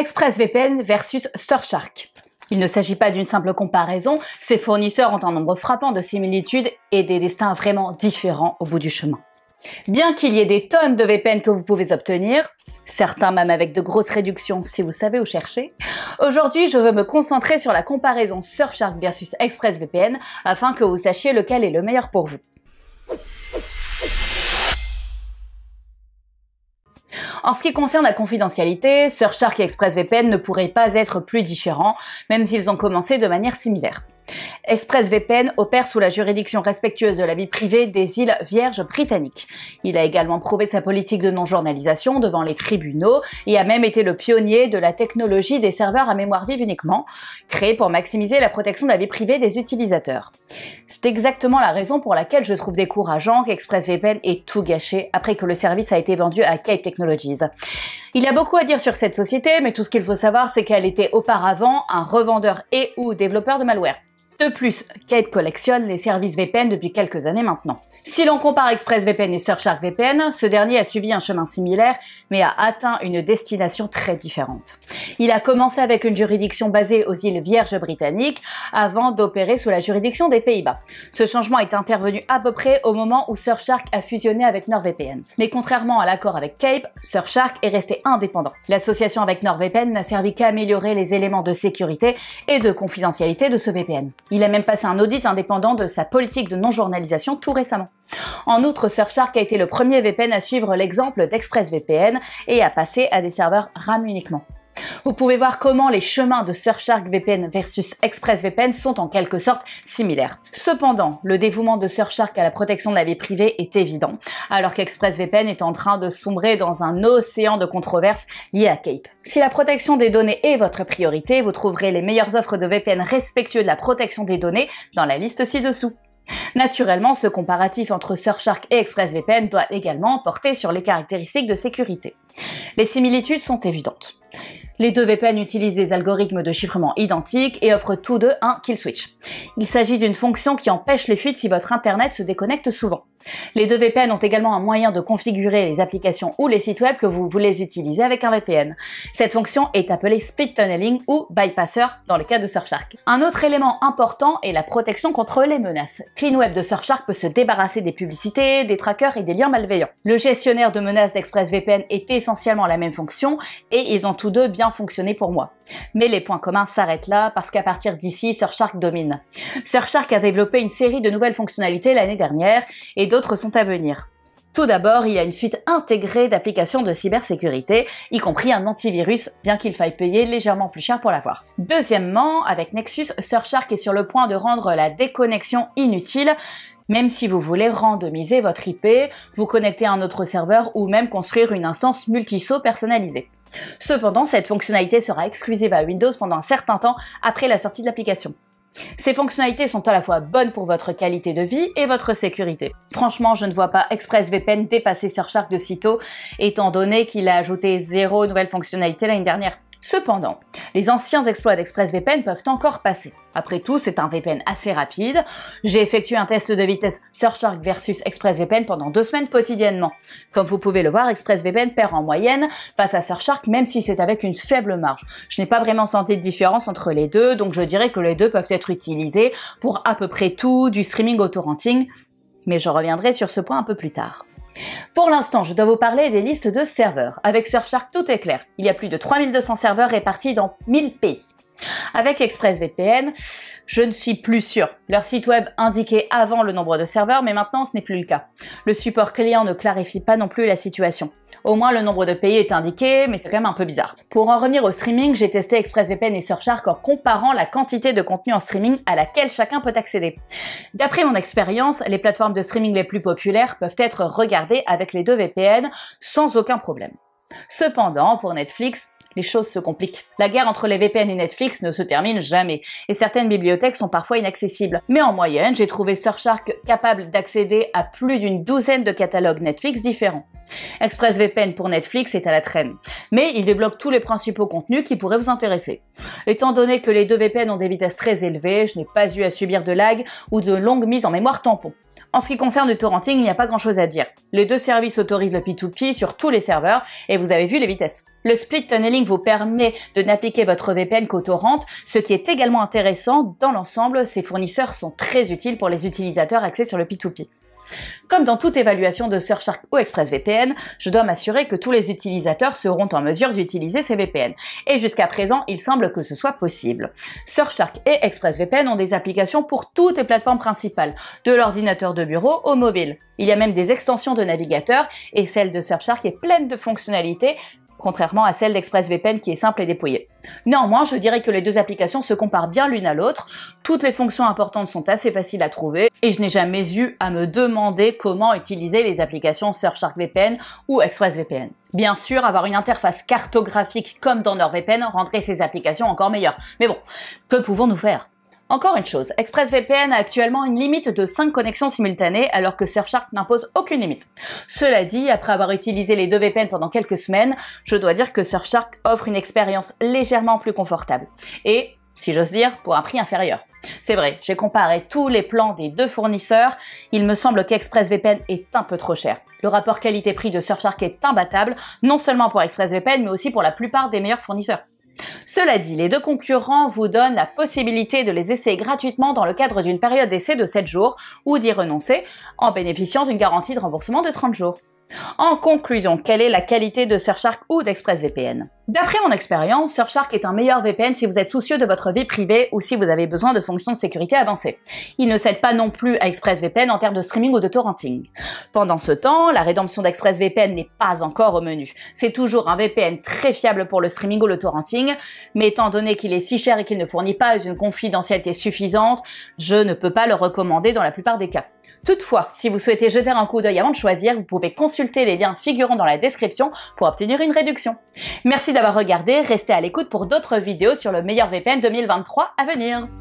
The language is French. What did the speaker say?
ExpressVPN versus Surfshark. Il ne s'agit pas d'une simple comparaison, ces fournisseurs ont un nombre frappant de similitudes et des destins vraiment différents au bout du chemin. Bien qu'il y ait des tonnes de VPN que vous pouvez obtenir, certains même avec de grosses réductions si vous savez où chercher, aujourd'hui je veux me concentrer sur la comparaison Surfshark versus ExpressVPN afin que vous sachiez lequel est le meilleur pour vous. En ce qui concerne la confidentialité, Surfshark et ExpressVPN ne pourraient pas être plus différents, même s'ils ont commencé de manière similaire. ExpressVPN opère sous la juridiction respectueuse de la vie privée des îles Vierges britanniques. Il a également prouvé sa politique de non-journalisation devant les tribunaux et a même été le pionnier de la technologie des serveurs à mémoire vive uniquement, créée pour maximiser la protection de la vie privée des utilisateurs. C'est exactement la raison pour laquelle je trouve décourageant qu'ExpressVPN ait tout gâché après que le service a été vendu à Cape Technologies. Il y a beaucoup à dire sur cette société, mais tout ce qu'il faut savoir, c'est qu'elle était auparavant un revendeur et/ou développeur de malware. De plus, Cape collectionne les services VPN depuis quelques années maintenant. Si l'on compare ExpressVPN et Surfshark VPN, ce dernier a suivi un chemin similaire, mais a atteint une destination très différente. Il a commencé avec une juridiction basée aux îles Vierges britanniques, avant d'opérer sous la juridiction des Pays-Bas. Ce changement est intervenu à peu près au moment où Surfshark a fusionné avec NordVPN. Mais contrairement à l'accord avec Cape, Surfshark est resté indépendant. L'association avec NordVPN n'a servi qu'à améliorer les éléments de sécurité et de confidentialité de ce VPN. Il a même passé un audit indépendant de sa politique de non-journalisation tout récemment. En outre, Surfshark a été le premier VPN à suivre l'exemple d'ExpressVPN et à passer à des serveurs RAM uniquement. Vous pouvez voir comment les chemins de Surfshark VPN versus ExpressVPN sont en quelque sorte similaires. Cependant, le dévouement de Surfshark à la protection de la vie privée est évident, alors qu'ExpressVPN est en train de sombrer dans un océan de controverses liées à Cape. Si la protection des données est votre priorité, vous trouverez les meilleures offres de VPN respectueux de la protection des données dans la liste ci-dessous. Naturellement, ce comparatif entre Surfshark et ExpressVPN doit également porter sur les caractéristiques de sécurité. Les similitudes sont évidentes. Les deux VPN utilisent des algorithmes de chiffrement identiques et offrent tous deux un kill switch. Il s'agit d'une fonction qui empêche les fuites si votre internet se déconnecte souvent. Les deux VPN ont également un moyen de configurer les applications ou les sites web que vous voulez utiliser avec un VPN. Cette fonction est appelée Speed Tunneling ou Bypasser dans le cas de Surfshark. Un autre élément important est la protection contre les menaces. CleanWeb de Surfshark peut se débarrasser des publicités, des trackers et des liens malveillants. Le gestionnaire de menaces d'ExpressVPN est essentiellement la même fonction et ils ont tous deux bien fonctionné pour moi. Mais les points communs s'arrêtent là parce qu'à partir d'ici, Surfshark domine. Surfshark a développé une série de nouvelles fonctionnalités l'année dernière et d'autres sont à venir. Tout d'abord, il y a une suite intégrée d'applications de cybersécurité, y compris un antivirus, bien qu'il faille payer légèrement plus cher pour l'avoir. Deuxièmement, avec Nexus, Surfshark est sur le point de rendre la déconnexion inutile, même si vous voulez randomiser votre IP, vous connecter à un autre serveur ou même construire une instance multiso personnalisée. Cependant, cette fonctionnalité sera exclusive à Windows pendant un certain temps après la sortie de l'application. Ces fonctionnalités sont à la fois bonnes pour votre qualité de vie et votre sécurité. Franchement, je ne vois pas ExpressVPN dépasser Surfshark de sitôt, étant donné qu'il a ajouté 0 nouvelles fonctionnalités l'année dernière. Cependant, les anciens exploits d'ExpressVPN peuvent encore passer. Après tout, c'est un VPN assez rapide. J'ai effectué un test de vitesse Surfshark versus ExpressVPN pendant 2 semaines quotidiennement. Comme vous pouvez le voir, ExpressVPN perd en moyenne face à Surfshark, même si c'est avec une faible marge. Je n'ai pas vraiment senti de différence entre les deux, donc je dirais que les deux peuvent être utilisés pour à peu près tout, du streaming au torrenting, mais je reviendrai sur ce point un peu plus tard. Pour l'instant, je dois vous parler des listes de serveurs. Avec Surfshark, tout est clair. Il y a plus de 3200 serveurs répartis dans 1000 pays. Avec ExpressVPN, je ne suis plus sûre. Leur site web indiquait avant le nombre de serveurs, mais maintenant ce n'est plus le cas. Le support client ne clarifie pas non plus la situation. Au moins le nombre de pays est indiqué, mais c'est quand même un peu bizarre. Pour en revenir au streaming, j'ai testé ExpressVPN et Surfshark en comparant la quantité de contenu en streaming à laquelle chacun peut accéder. D'après mon expérience, les plateformes de streaming les plus populaires peuvent être regardées avec les deux VPN sans aucun problème. Cependant, pour Netflix, les choses se compliquent. La guerre entre les VPN et Netflix ne se termine jamais, et certaines bibliothèques sont parfois inaccessibles. Mais en moyenne, j'ai trouvé Surfshark capable d'accéder à plus d'une douzaine de catalogues Netflix différents. ExpressVPN pour Netflix est à la traîne, mais il débloque tous les principaux contenus qui pourraient vous intéresser. Étant donné que les deux VPN ont des vitesses très élevées, je n'ai pas eu à subir de lag ou de longues mises en mémoire tampon. En ce qui concerne le torrenting, il n'y a pas grand chose à dire. Les deux services autorisent le P2P sur tous les serveurs et vous avez vu les vitesses. Le split tunneling vous permet de n'appliquer votre VPN qu'au torrent, ce qui est également intéressant. Dans l'ensemble, ces fournisseurs sont très utiles pour les utilisateurs axés sur le P2P. Comme dans toute évaluation de Surfshark ou ExpressVPN, je dois m'assurer que tous les utilisateurs seront en mesure d'utiliser ces VPN. Et jusqu'à présent, il semble que ce soit possible. Surfshark et ExpressVPN ont des applications pour toutes les plateformes principales, de l'ordinateur de bureau au mobile. Il y a même des extensions de navigateur et celle de Surfshark est pleine de fonctionnalités, contrairement à celle d'ExpressVPN qui est simple et dépouillée. Néanmoins, je dirais que les deux applications se comparent bien l'une à l'autre, toutes les fonctions importantes sont assez faciles à trouver, et je n'ai jamais eu à me demander comment utiliser les applications Surfshark VPN ou ExpressVPN. Bien sûr, avoir une interface cartographique comme dans NordVPN rendrait ces applications encore meilleures. Mais bon, que pouvons-nous faire ? Encore une chose, ExpressVPN a actuellement une limite de 5 connexions simultanées alors que Surfshark n'impose aucune limite. Cela dit, après avoir utilisé les deux VPN pendant quelques semaines, je dois dire que Surfshark offre une expérience légèrement plus confortable. Et, si j'ose dire, pour un prix inférieur. C'est vrai, j'ai comparé tous les plans des deux fournisseurs, il me semble qu'ExpressVPN est un peu trop cher. Le rapport qualité-prix de Surfshark est imbattable, non seulement pour ExpressVPN mais aussi pour la plupart des meilleurs fournisseurs. Cela dit, les deux concurrents vous donnent la possibilité de les essayer gratuitement dans le cadre d'une période d'essai de 7 jours ou d'y renoncer en bénéficiant d'une garantie de remboursement de 30 jours. En conclusion, quelle est la qualité de Surfshark ou d'ExpressVPN ? D'après mon expérience, Surfshark est un meilleur VPN si vous êtes soucieux de votre vie privée ou si vous avez besoin de fonctions de sécurité avancées. Il ne cède pas non plus à ExpressVPN en termes de streaming ou de torrenting. Pendant ce temps, la rédemption d'ExpressVPN n'est pas encore au menu. C'est toujours un VPN très fiable pour le streaming ou le torrenting, mais étant donné qu'il est si cher et qu'il ne fournit pas une confidentialité suffisante, je ne peux pas le recommander dans la plupart des cas. Toutefois, si vous souhaitez jeter un coup d'œil avant de choisir, vous pouvez consulter les liens figurant dans la description pour obtenir une réduction. Merci d'avoir regardé, restez à l'écoute pour d'autres vidéos sur le meilleur VPN 2023 à venir.